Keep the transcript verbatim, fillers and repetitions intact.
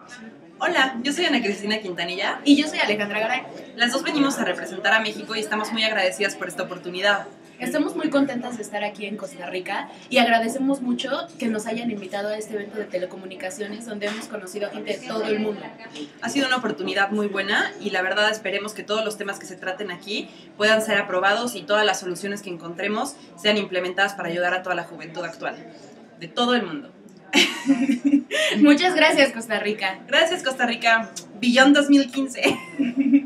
Hola, yo soy Ana Cristina Quintanilla. Y yo soy Alejandra Garay. Las dos venimos a representar a México y estamos muy agradecidas por esta oportunidad. Estamos muy contentas de estar aquí en Costa Rica y agradecemos mucho que nos hayan invitado a este evento de telecomunicaciones donde hemos conocido a gente de todo el mundo. Ha sido una oportunidad muy buena y la verdad esperemos que todos los temas que se traten aquí puedan ser aprobados y todas las soluciones que encontremos sean implementadas para ayudar a toda la juventud actual, de todo el mundo. Muchas gracias, Costa Rica. Gracias, Costa Rica. Beyond dos mil quince.